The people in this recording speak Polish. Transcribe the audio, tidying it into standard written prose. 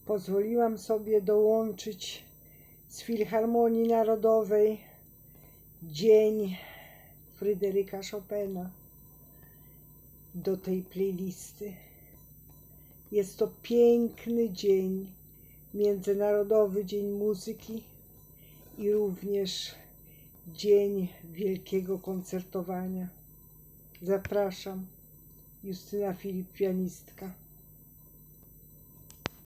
pozwoliłam sobie dołączyć z Filharmonii Narodowej Dzień Fryderyka Chopina do tej playlisty. Jest to piękny dzień, Międzynarodowy Dzień Muzyki i również Dzień Wielkiego Koncertowania. Zapraszam, Justyna Filip, pianistka.